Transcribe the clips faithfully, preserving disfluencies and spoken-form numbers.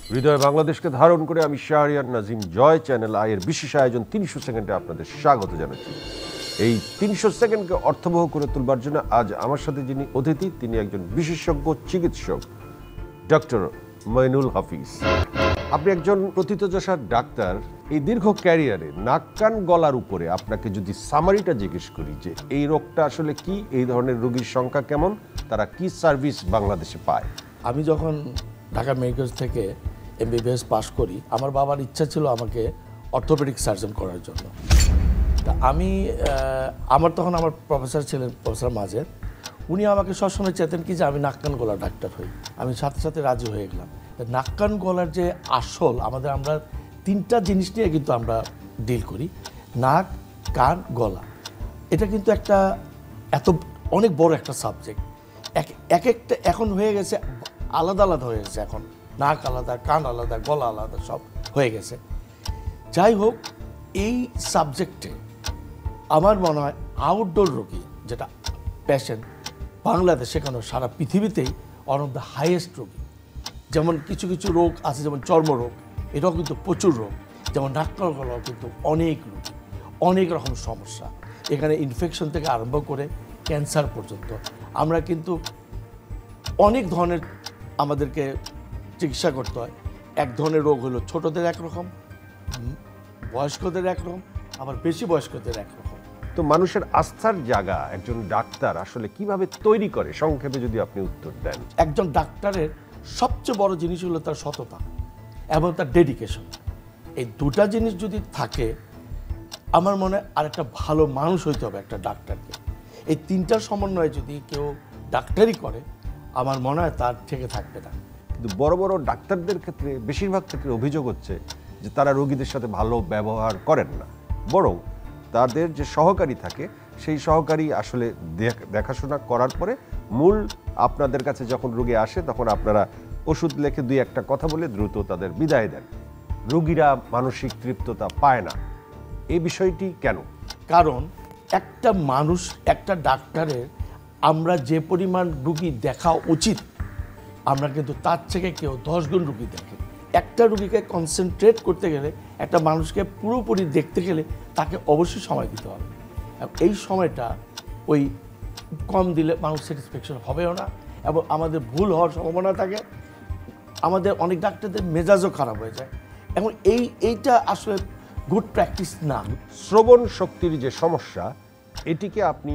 হৃদয় বাংলাদেশকে ধারণ করে আমি শাহরিয়ার নাজিম জয় চ্যানেল আয়ের বিশেষ আয়োজন তিনশো সেকেন্ডে আপনাদের স্বাগত জানাচ্ছি। এই তিনশো সেকেন্ডকে অর্থবহ করে তুলবার জন্য আজ আমার সাথে যিনি অতিথি তিনি একজন বিশেষজ্ঞ চিকিৎসক ডক্টর মুইনুল হাফিজ। আপনি একজন প্রথিতযশা ডাক্তার। এই দীর্ঘ ক্যারিয়ারে নাক কান গলার উপরে আপনাকে যদি সামারিটা জিজ্ঞেস করি যে এই রোগটা আসলে কি, এই ধরনের রোগীর সংখ্যা কেমন, তারা কি সার্ভিস বাংলাদেশে পায়? আমি যখন ঢাকা মেডিকেল থেকে এমবিবিএস পাশ করি, আমার বাবার ইচ্ছা ছিল আমাকে অর্থোপেডিক সার্জন করার জন্য। তা আমি আমার তখন আমার প্রফেসর ছিলেন প্রফেসর মাজেদ, উনি আমাকে সবসময় চেতেন কি যে আমি নাক কান গলার ডাক্তার হই। আমি সাথে সাথে রাজি হয়ে গেলাম। নাক কান গলার যে আসল আমাদের, আমরা তিনটা জিনিস নিয়ে কিন্তু আমরা ডিল করি, নাক কান গলা। এটা কিন্তু একটা এত অনেক বড় একটা সাবজেক্ট। এক এক একটা এখন হয়ে গেছে আলাদা আলাদা হয়ে গেছে, এখন নাক আলাদা, কান আলাদা, গলা আলাদা, সব হয়ে গেছে। যাই হোক, এই সাবজেক্টে আমার মনে হয় আউটডোর রোগী যেটা পেশেন্ট বাংলাদেশে কেন সারা পৃথিবীতেই ওয়ান অফ দ্য হাইয়েস্ট রোগী। যেমন কিছু কিছু রোগ আছে, যেমন চর্মরোগ, এটাও কিন্তু প্রচুর রোগ। যেমন নাক কান গলাও কিন্তু অনেক রোগী, অনেক রকম সমস্যা। এখানে ইনফেকশন থেকে আরম্ভ করে ক্যান্সার পর্যন্ত আমরা কিন্তু অনেক ধরনের আমাদেরকে চিকিৎসা করতে হয়। এক ধরনের রোগ হলো ছোটদের একরকম, বয়স্কদের একরকম, আবার বেশি বয়স্কদের একরকম। তো মানুষের আস্থার জায়গা একজন ডাক্তার আসলে কিভাবে তৈরি করে, সংক্ষেপে যদি আপনি উত্তর দেন। একজন ডাক্তারের সবচেয়ে বড় জিনিস হলো তার সততা এবং তার ডেডিকেশন। এই দুটা জিনিস যদি থাকে, আমার মনে হয় আর একটা ভালো মানুষ হইতে হবে একটা ডাক্তারকে। এই তিনটার সমন্বয়ে যদি কেউ ডাক্তারি করে, আমার মনে হয় তার থেকে থাকবে না। কিন্তু বড় বড় ডাক্তারদের ক্ষেত্রে বেশিরভাগ ক্ষেত্রে অভিযোগ হচ্ছে যে তারা রোগীদের সাথে ভালো ব্যবহার করেন না, বরং তাদের যে সহকারী থাকে সেই সহকারী আসলে দেখাশোনা করার পরে মূল আপনাদের কাছে যখন রোগী আসে তখন আপনারা ওষুধ লেখে দুই একটা কথা বলে দ্রুত তাদের বিদায় দেন। রোগীরা মানসিক তৃপ্ততা পায় না। এই বিষয়টি কেন? কারণ একটা মানুষ, একটা ডাক্তারের আমরা যে পরিমাণ রুগী দেখা উচিত, আমরা কিন্তু তার থেকে কেউ দশ গুণ রুগী দেখে। একটা রুগীকে কনসেন্ট্রেট করতে গেলে, একটা মানুষকে পুরোপুরি দেখতে গেলে তাকে অবশ্যই সময় দিতে হবে। এই সময়টা ওই কম দিলে মানুষ স্যাটিসফ্যাকশন হবেও না এবং আমাদের ভুল হওয়ার সম্ভাবনা থাকে। আমাদের অনেক ডাক্তারদের মেজাজও খারাপ হয়ে যায়। এখন এই এইটা আসলে গুড প্র্যাকটিস না। শ্রবণ শক্তির যে সমস্যা, এটিকে আপনি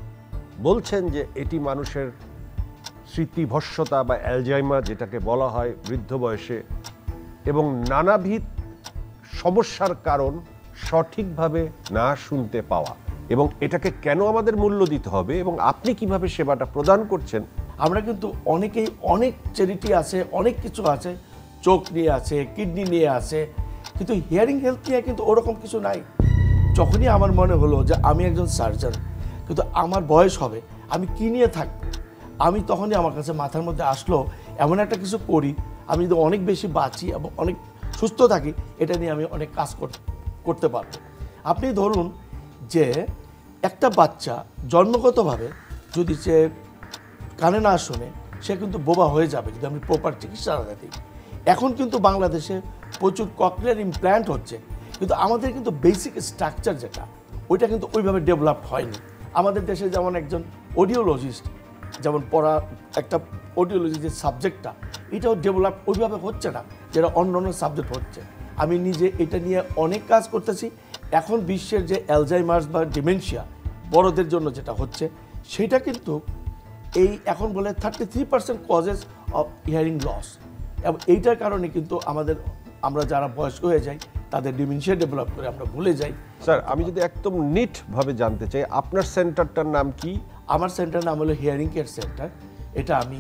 বলছেন যে এটি মানুষের স্মৃতিভ্রষ্টতা বা অ্যালজাইমার যেটাকে বলা হয় বৃদ্ধ বয়সে, এবং নানাবিধ সমস্যার কারণ সঠিকভাবে না শুনতে পাওয়া, এবং এটাকে কেন আমাদের মূল্য দিতে হবে এবং আপনি কিভাবে সেবাটা প্রদান করছেন। আমরা কিন্তু অনেকেই, অনেক চ্যারিটি আছে, অনেক কিছু আছে, চোখ নিয়ে আছে, কিডনি নিয়ে আছে, কিন্তু হিয়ারিং হেলথ নিয়ে কিন্তু ওরকম কিছু নাই। যখনই আমার মনে হলো যে আমি একজন সার্জন, কিন্তু আমার বয়স হবে, আমি কী নিয়ে থাকবো, আমি তখনই আমার কাছে মাথার মধ্যে আসলো এমন একটা কিছু করি, আমি যদি অনেক বেশি বাঁচি এবং অনেক সুস্থ থাকি, এটা নিয়ে আমি অনেক কাজ করতে পারবো। আপনি ধরুন যে একটা বাচ্চা জন্মগতভাবে যদি সে কানে না শোনে, সে কিন্তু বোবা হয়ে যাবে যদি আমি প্রপার চিকিৎসা না দিই। এখন কিন্তু বাংলাদেশে প্রচুর ককলিয়ার ইমপ্ল্যান্ট হচ্ছে, কিন্তু আমাদের কিন্তু বেসিক স্ট্রাকচার যেটা, ওইটা কিন্তু ওইভাবে ডেভেলপড হয়নি। আমাদের দেশে যেমন একজন অডিওলজিস্ট যেমন পড়া, একটা অডিওলজি যে সাবজেক্টটা, এটাও ডেভেলপ ওইভাবে হচ্ছে না যেটা অন্য অন্য সাবজেক্ট হচ্ছে। আমি নিজে এটা নিয়ে অনেক কাজ করতেছি। এখন বিশ্বের যে অ্যালজাইমার্স বা ডিমেনশিয়া বড়দের জন্য যেটা হচ্ছে, সেটা কিন্তু এই এখন বলে thirty three percent causes of hearing loss, এবং এইটার কারণে কিন্তু আমাদের, আমরা যারা বয়স্ক হয়ে যাই তাদের ডিমেনশিয়া ডেভেলপ করে আমরা ভুলে যাই। স্যার, আমি যদি একদম নিটভাবে জানতে চাই, আপনার সেন্টারটার নাম কি? আমার সেন্টার নাম হলো হিয়ারিং কেয়ার সেন্টার। এটা আমি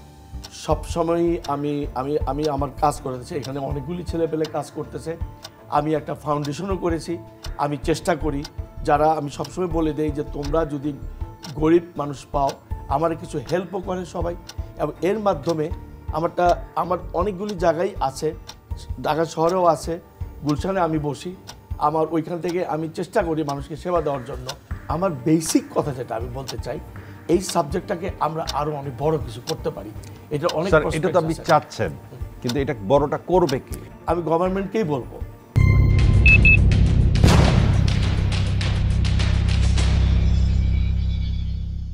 সবসময়ই আমি আমি আমি আমার কাজ করতেছি, এখানে অনেকগুলি ছেলেপেলে কাজ করতেছে। আমি একটা ফাউন্ডেশনও করেছি। আমি চেষ্টা করি, যারা, আমি সবসময় বলে দেই যে তোমরা যদি গরিব মানুষ পাও, আমার কিছু হেল্পও করে সবাই, এবং এর মাধ্যমে আমারটা আমার অনেকগুলি জায়গায় আছে, ঢাকা শহরেও আছে, গুলশানে আমি বসি। আমার ওইখান থেকে আমি চেষ্টা করি মানুষকে সেবা দেওয়ার জন্য। আমার বেসিক কথা যেটা আমি বলতে চাই, এই সাবজেক্টটাকে আমরা আরো অনেক বড় কিছু করতে পারি। এটা অনেক, এটা তো আপনি চাচ্ছেন, কিন্তু এটা বড়টা করবে কে? আমি গভর্নমেন্টকেই বলবো